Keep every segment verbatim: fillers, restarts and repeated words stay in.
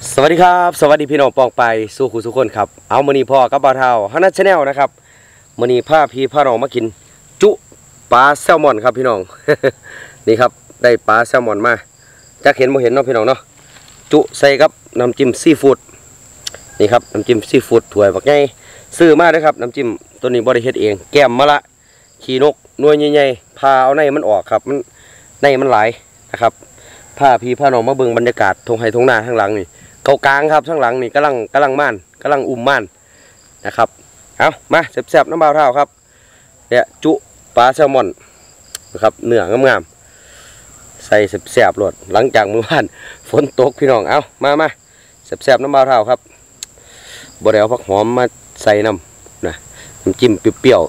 สวัสดีครับสวัสดีพี่น้องปองไปสู้คู่ทุกคนครับเอามือนีพ่อกับบ่าวเฒ่าฮันนัทชาแนลนะครับมือนีพาพี่พาน้องมากินจุปลาแซลมอนครับพี่น้อง นี่ครับได้ปลาแซลมอนมาจะเห็นบ่เห็นเนาะพี่น้องเนาะจุใส่กับน้ำจิ้มซีฟู้ดนี่ครับน้ำจิ้มซีฟู้ดถ้วยบักใหญ่ซื้อมาด้วยครับน้ำจิ้มตัวนี้บริเฮ็ดเองแก้มมะละขี้นกหน่วยใหญ่ๆพาเอาในมันออกครับมันในมันหลายนะครับพาพี่พาน้องมาเบิ่งบรรยากาศทงไห่ทงนาข้างหลังนี่เกากลางครับข้างหลังนี่กำลังกำลังม่านกำลังอุ้มม่านนะครับเอามาแซ่บๆน้ำบ่าวเฒ่าครับเนี่ยจุปลาแซลมอนนะครับเนื้องามๆใส่แซ่บๆโลดหลังจากมื้อวานฝนตกพี่น้องเอามามาแซ่บๆน้ำบ่าวเฒ่าครับบ่ได้เอาผักหอมมาใส่น้ำนะน้ำจิ้มเปรี้ยว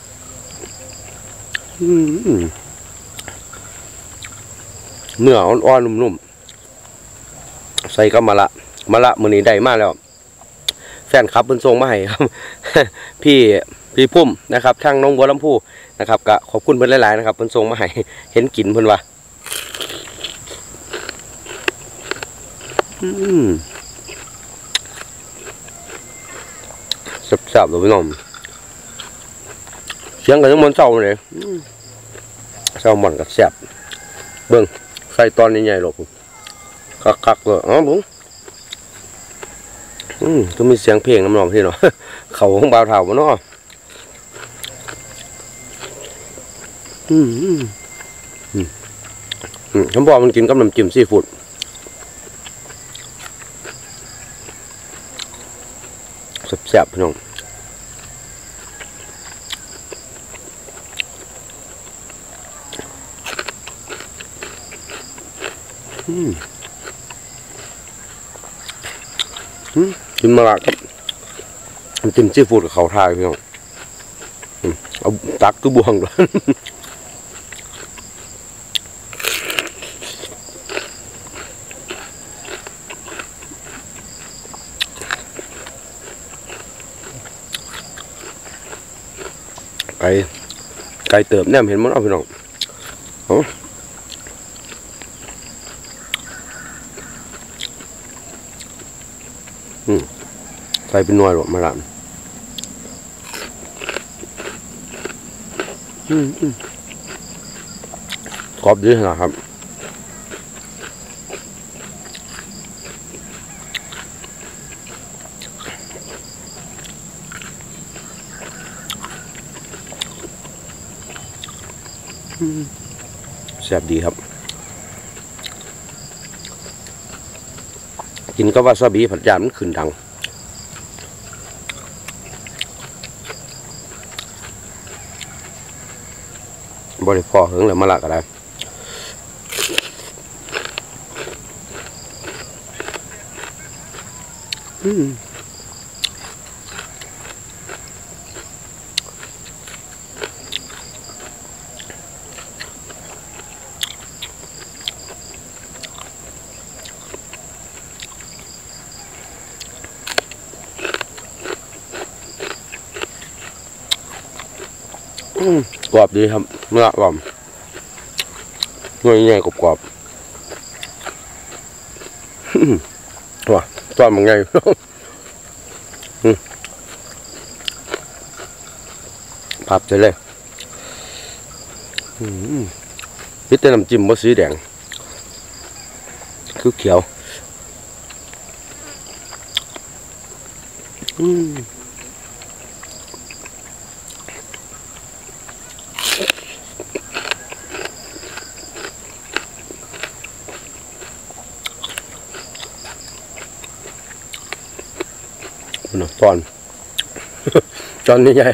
ๆเนื้ออ่อนๆนุ่มๆใส่ก็มะละมะละมื้อนี้ได้มาแล้วแฟนคลับเพิ่นส่งมาให้ครับ พี่พี่พุ่มนะครับทางน้องบัวลำพูนะครับก็ขอบคุณเพิ่นหลายๆนะครับเพิ่นส่งมาให้เห็นกินเพิ่นว่าอืมแซ่บๆเลยพี่น้องเสียงก็ยังมันเศร้าเลยแซลมอนก็แซ่บเบิ่งใส่ตอนใหญ่ๆหรอกคักๆเลยอ๋อบุ้งอืมก็มีเสียงเพลงน้ำนองที่เนาะ เขาของบ่าวเฒ่าบ่เนาะอืมอืมอืมคำบอกมันกินกับน้ำจิ้มซีฟู้ดแซ่บๆพี่น้องอืมอืมกินมาละครับจิ้มซีฟู้ดกับเขาทายพี่น้องเอาตักตู้บวงเลยไก่ไก่เติมเนี่ยเห็นมั้ยเอาพี่น้องอ๋ออืมใส่เป็นหน่วยหรอมาละอืมอืมกรอบดีนะครับแซ่บดีครับกินก็วาซาบิผัดยามันขึ้นดังบริพอเหิงเลยมาละก็ได้อืมกรอบดีครับเนื้อกรอบเนื้อใหญ่กรอบๆว้าตอนมันใหญ่พับเลยพิจารณาจิ้มบะสีแดงคือเขียวอืมตอนตอนนี้ใหญ่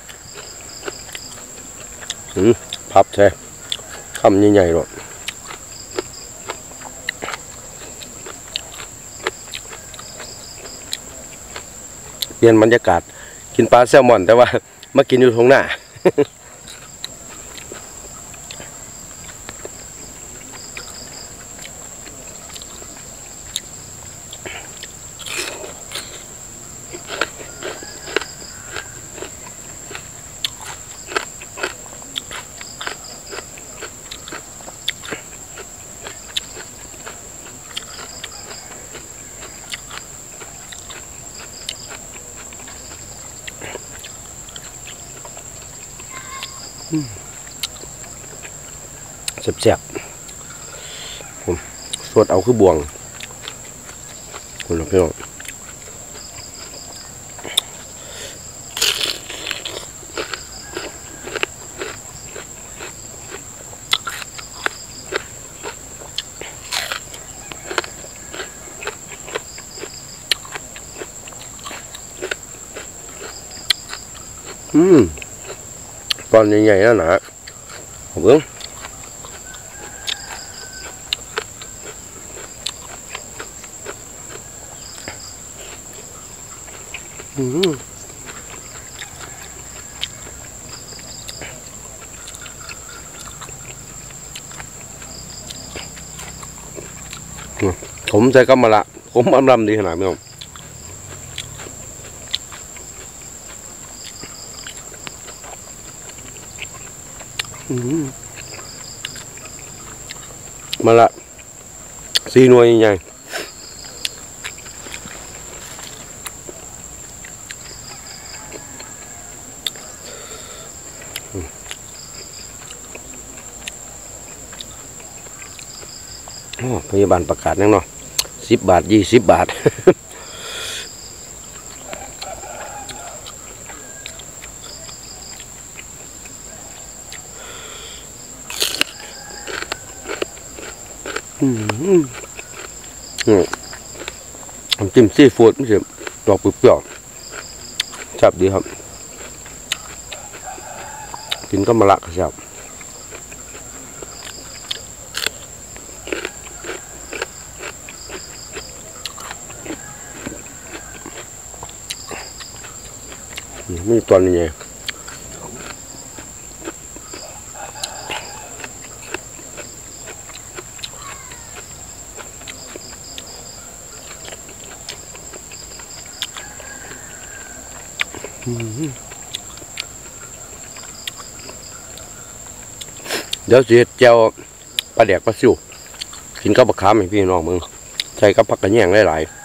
พับใช่คำใหญ่ๆหรอกเปลี่ยนบรรยากาศกินปลาแซลมอนแต่ว่ามากินอยู่ตรงหน้าแซ่บๆผมสดเอาคือบวงคุณพี่น้องอืมตอนใหญ่ๆนั่นนะผมเพิ่งอืมผมใส่ก็มาละผมอำลำดีขนาดนี้มาละสีหน่วยใหญ่พยาบาลประกาศนั่งเนาะสิบบาทยี่สิบบาทน้ำจิ้มซีฟู้ดไม่ใช่ดอกเปรี้ยวๆจับดีครับกินก็มาละครับมีตัวนี้ไงเดี๋ยวสิเจียวปลาแดกปลาซิวกินกับบักขามให้พี่น้องมึงใส่กับผักกระแยงหลาย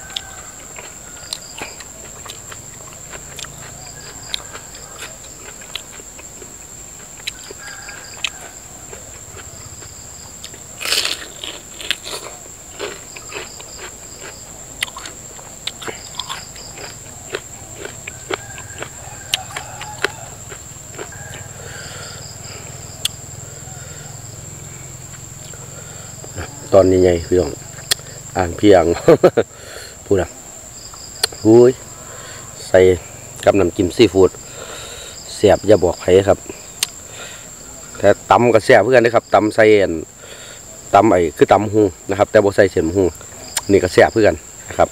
ตอนนี้ไงพี่น้องอ่างเพียงพูดอ่ะอุ้ยใส่กับน้ำจิ้มซีฟู้ดเสียบอย่าบอกใครครับแต่ตำก็แซ่บเพื่อนนะครับตำใส่ตำไอ้คือตำหูนะครับแต่บ่ใส่เส้นหูนี่ก็แซ่บเพื่อนนะครับ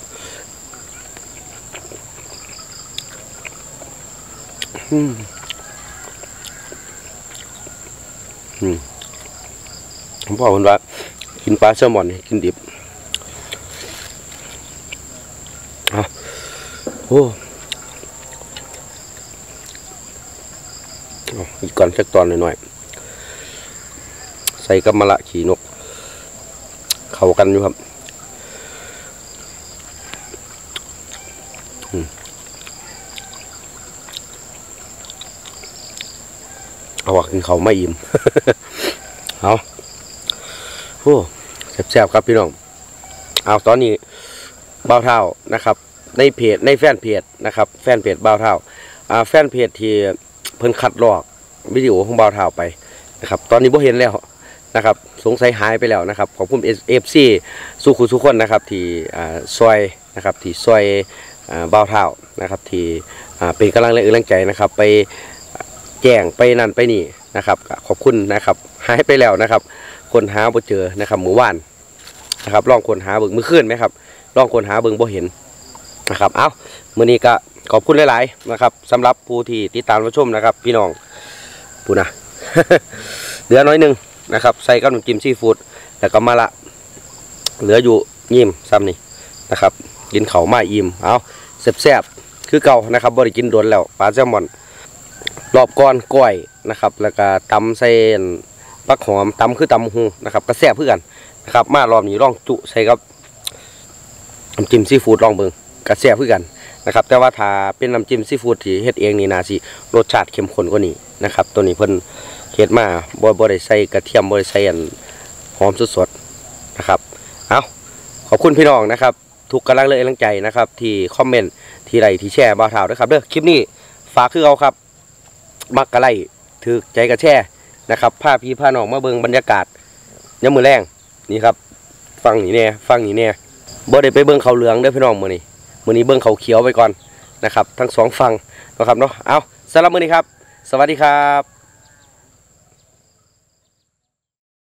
อืมอืมผมบอกคนว่ากินปลาแซลมอนกินดิบอ่ะโอ้อีกก่อนสักตอนหน่อยๆใส่กับมะละขี่นกเข้ากันอยู่ครับเอาว่ากินเขาไม่อิ่ม เอาโอ้แซ่บๆครับพี่น้องเอาตอนนี้บ่าวเท่านะครับในเพจในแฟนเพจนะครับแฟนเพจบ่าวเท่าอ่าแฟนเพจที่เพิ่นคัดลอกวิดีโอของบ่าวเท่าไปนะครับตอนนี้บ่เห็นแล้วนะครับสงสัยหายไปแล้วนะครับขอบคุณเอฟซีสู้คุณทุกคนนะครับที่อ่าซอยนะครับที่ซอยอ่าบ่าวเท่านะครับที่อ่าเป็นกำลังแรงอึดแรงใจนะครับไปแจ้งไปนั่นไปนี่นะครับขอบคุณนะครับหายไปแล้วนะครับคนหาบ่เจอนะครับหมู่บ้านนะครับลองคนหาเบิ่งมือขึ้นไหมครับลองคนหาเบิ่งบ่เห็นนะครับเอ้ามื้อนี้ก็ขอบคุณหลายๆนะครับสำหรับผู้ที่ติดตามรับชมนะครับพี่น้องผู้นะ เหลือน้อยหนึ่งนะครับใส่กับน้ำจิ้มซีฟู้ดแล้วก็มาละเหลืออยู่ยิ้มซ้ำนี่นะครับกินเข่ามาอิ่มเอาแซ่บๆคือเก่านะครับบ่ได้กินโดนแล้วปลาแซลมอนรอบก้อนก้อยนะครับแล้วก็ตำเส้นผักหอมตำคือตำหูนะครับก็แซ่บเพื่อกันนะครับมารอบนี้ลองจุใส่กับน้ำจิ้มซีฟู้ดลองเบิ่งก็แซ่บเพื่อกันนะครับแต่ว่าถ้าเป็นน้ำจิ้มซีฟู้ดที่เฮ็ดเองนี่น่าสิรสชาติเข้มข้นกว่านี้นะครับตัวนี้เพิ่นเฮ็ดมาบ่บ่ได้ใส่กระเทียมบ่ได้ใส่อันหอมสดๆนะครับเอาขอบคุณพี่น้องนะครับทุกกำลังเลยกำลังใจนะครับที่คอมเมนต์ที่ไลค์ที่แชร์บ่าวเฒ่าด้วยครับเด้อคลิปนี้ฝากคือเอาครับมักกะไลค์ถือใจกระแชร์นะครับพาพี่พาน้องมาเบิ่งบรรยากาศยามมื้อแลงนี่ครับฟังนี่แน่ฟังนี่แน่บ่ได้ไปเบิ่งเขาเหลืองเด้อพี่น้องมื้อนี้มื้อนี้เบิ่งเขาเขียวไปก่อนนะครับทั้งสองฝั่งนะครับเนาะเอาสำหรับมื้อนี้ครับสวัสดีครับ